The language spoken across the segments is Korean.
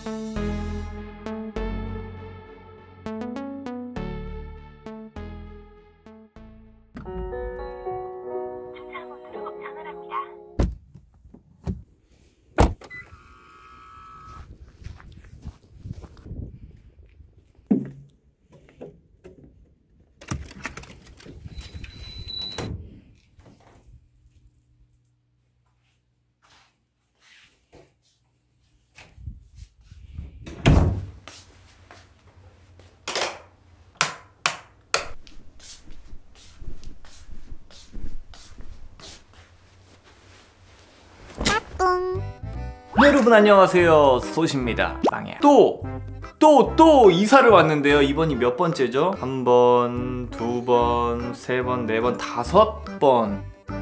여러분 안녕하세요, 소시입니다. 빵야. 또 이사를 왔는데요. 이번이 몇 번째죠? 1번, 2번, 3번, 4번, 5번.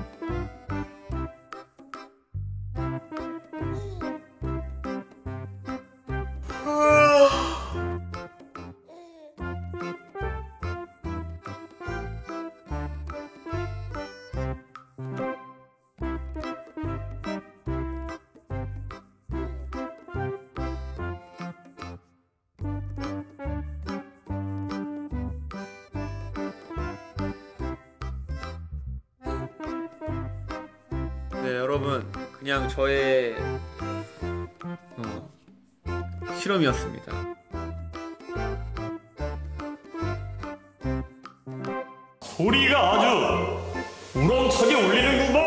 네, 여러분, 그냥 저의 실험이었습니다. 소리가 아주 우렁차게 울리는구만.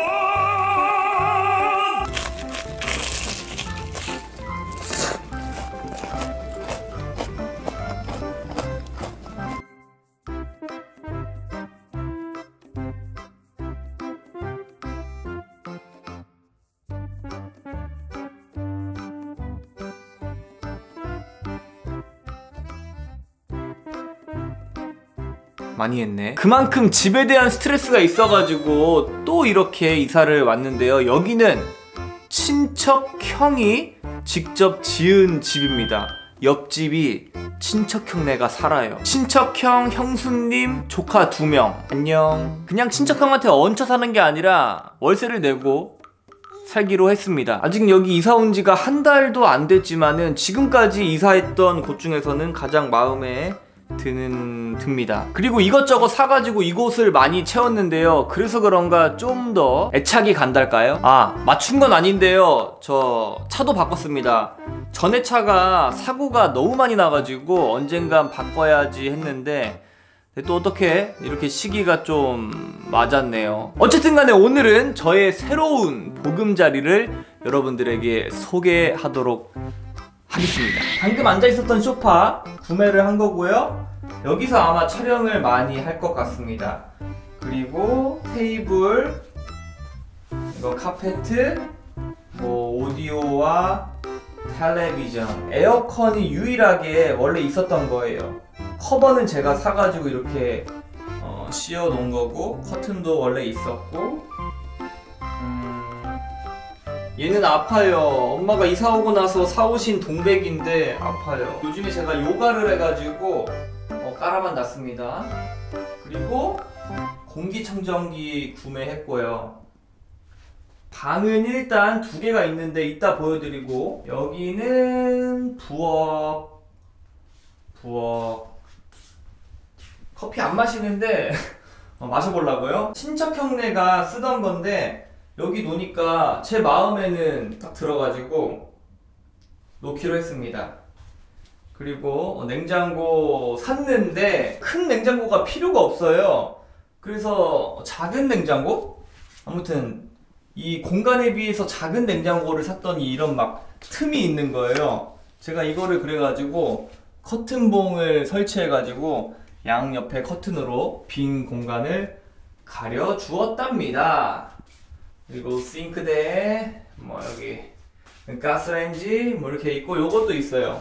많이 했네. 그만큼 집에 대한 스트레스가 있어가지고 또 이렇게 이사를 왔는데요. 여기는 친척 형이 직접 지은 집입니다. 옆집이 친척 형네가 살아요. 친척 형, 형수님, 조카 2명. 안녕. 그냥 친척 형한테 얹혀 사는 게 아니라 월세를 내고 살기로 했습니다. 아직 여기 이사 온 지가 한 달도 안 됐지만은 지금까지 이사했던 곳 중에서는 가장 마음에 듭니다. 그리고 이것저것 사가지고 이곳을 많이 채웠는데요. 그래서 그런가 좀 더 애착이 간달까요? 맞춘 건 아닌데요. 저 차도 바꿨습니다. 전에 차가 사고가 너무 많이 나가지고 언젠간 바꿔야지 했는데 또 어떻게 이렇게 시기가 좀 맞았네요. 어쨌든 간에 오늘은 저의 새로운 보금자리를 여러분들에게 소개하도록 하겠습니다. 방금 앉아있었던 소파 구매를 한 거고요. 여기서 아마 촬영을 많이 할 것 같습니다. 그리고 테이블, 이거 카페트, 뭐 오디오와 텔레비전, 에어컨이 유일하게 원래 있었던 거예요. 커버는 제가 사가지고 이렇게 씌워 놓은 거고, 커튼도 원래 있었고. 얘는 아파요. 엄마가 이사 오고 나서 사오신 동백인데 아파요. 요즘에 제가 요가를 해가지고 깔아만 놨습니다. 그리고 공기청정기 구매했고요. 방은 일단 2개가 있는데 이따 보여드리고, 여기는 부엌. 커피 안 마시는데 마셔보려고요. 친척 형네가 쓰던 건데 여기 놓으니까 제 마음에는 딱 들어가지고 놓기로 했습니다. 그리고 냉장고 샀는데 큰 냉장고가 필요가 없어요. 그래서 작은 냉장고? 아무튼 이 공간에 비해서 작은 냉장고를 샀더니 이런 막 틈이 있는 거예요. 제가 이거를 그래가지고 커튼봉을 설치해가지고 양옆에 커튼으로 빈 공간을 가려 주었답니다. 그리고 싱크대에 뭐 여기 가스레인지 뭐 이렇게 있고, 요것도 있어요.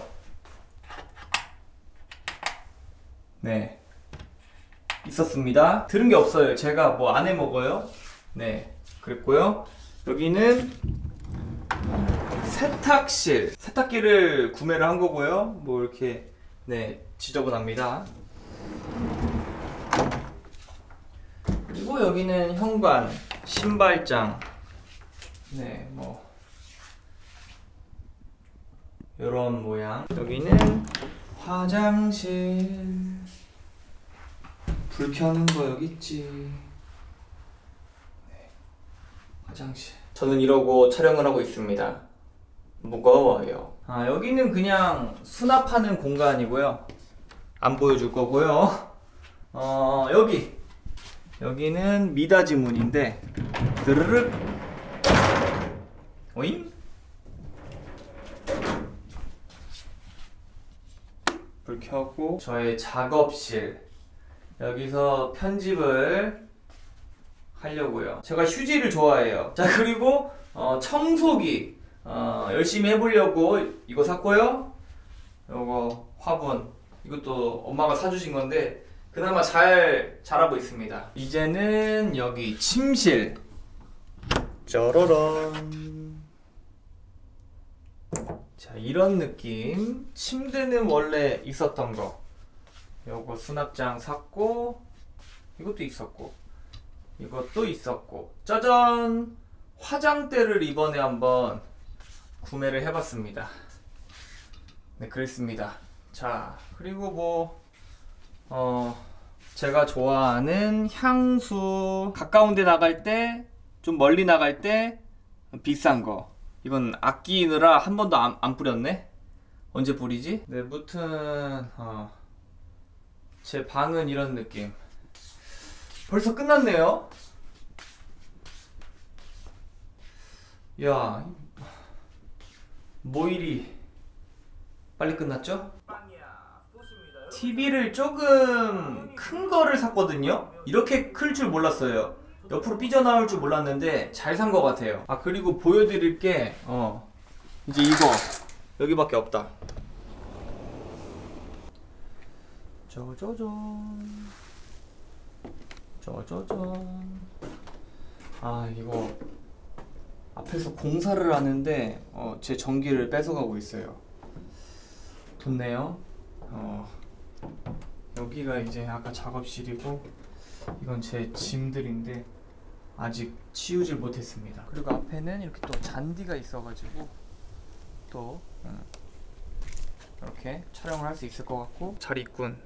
네, 있었습니다. 들은 게 없어요. 제가 뭐 안 해 먹어요. 네, 그랬고요. 여기는 세탁실, 세탁기를 구매를 한 거고요. 뭐 이렇게 지저분합니다. 그리고 여기는 현관, 신발장, 이런 모양. 여기는 화장실. 불 켜는 거 여기 있지. 네. 화장실. 저는 이러고 촬영을 하고 있습니다. 무거워요. 여기는 그냥 수납하는 공간이고요. 안 보여줄 거고요. 여기는 미닫이 문인데 드르륵 오잉? 불 켜고 저의 작업실. 여기서 편집을 하려고요. 제가 휴지를 좋아해요. 자, 그리고 청소기 열심히 해보려고 이거 샀고요. 요거 화분, 이것도 엄마가 사주신 건데 그나마 잘 자라고 있습니다. 이제는 여기 침실. 짜라란. 자, 이런 느낌. 침대는 원래 있었던 거. 요거 수납장 샀고, 이것도 있었고, 이것도 있었고, 짜잔! 화장대를 이번에 한번 구매를 해봤습니다. 네, 그랬습니다. 자, 그리고 제가 좋아하는 향수. 가까운 데 나갈 때, 좀 멀리 나갈 때 비싼 거. 이건 아끼느라 한 번도 안 뿌렸네? 언제 뿌리지? 네, 무튼 제 방은 이런 느낌. 벌써 끝났네요. 야, 뭐 이리 빨리 끝났죠? TV를 조금 큰 거를 샀거든요. 이렇게 클 줄 몰랐어요. 옆으로 삐져나올 줄 몰랐는데 잘 산 것 같아요. 그리고 보여드릴 게 이제 이거 여기밖에 없다. 짜자잔. 짜자잔. 이거 앞에서 공사를 하는데 제 전기를 뺏어가고 있어요. 좋네요. 여기가 이제 아까 작업실이고, 이건 제 짐들인데 아직 치우질 못했습니다. 그리고 앞에는 이렇게 또 잔디가 있어가지고 또 이렇게 촬영을 할 수 있을 것 같고. 잘 있군.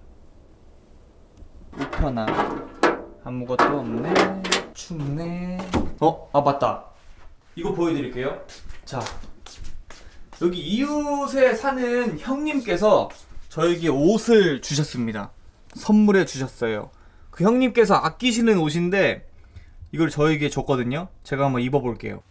우편함 아무것도 없네. 춥네. 맞다. 이거 보여드릴게요. 자, 여기 이웃에 사는 형님께서 저에게 옷을 주셨습니다. 선물해 주셨어요. 그 형님께서 아끼시는 옷인데 이걸 저에게 줬거든요. 제가 한번 입어볼게요.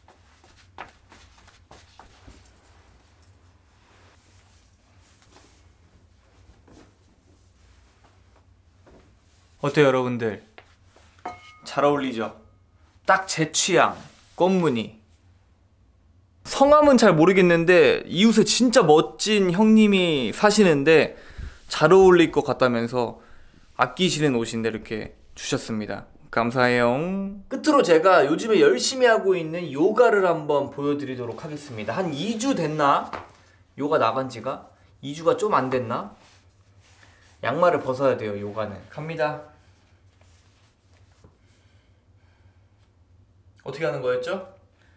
어때요, 여러분들? 잘 어울리죠? 딱 제 취향. 꽃무늬. 성함은 잘 모르겠는데 이웃에 진짜 멋진 형님이 사시는데 잘 어울릴 것 같다면서 아끼시는 옷인데 이렇게 주셨습니다. 감사해요. 끝으로 제가 요즘에 열심히 하고 있는 요가를 한번 보여드리도록 하겠습니다. 한 2주 됐나? 요가 나간 지가? 2주가 좀 안 됐나? 양말을 벗어야 돼요, 요가는. 갑니다. 어떻게 하는 거였죠?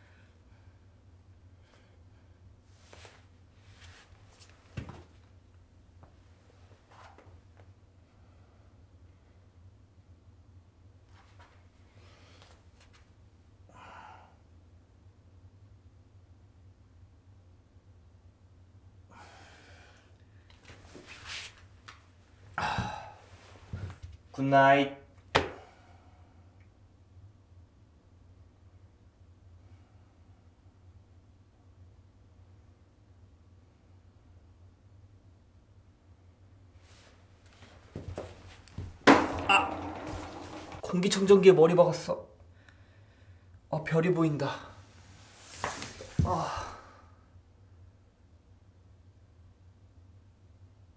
굿나잇. 공기청정기에 머리 박았어. 별이 보인다.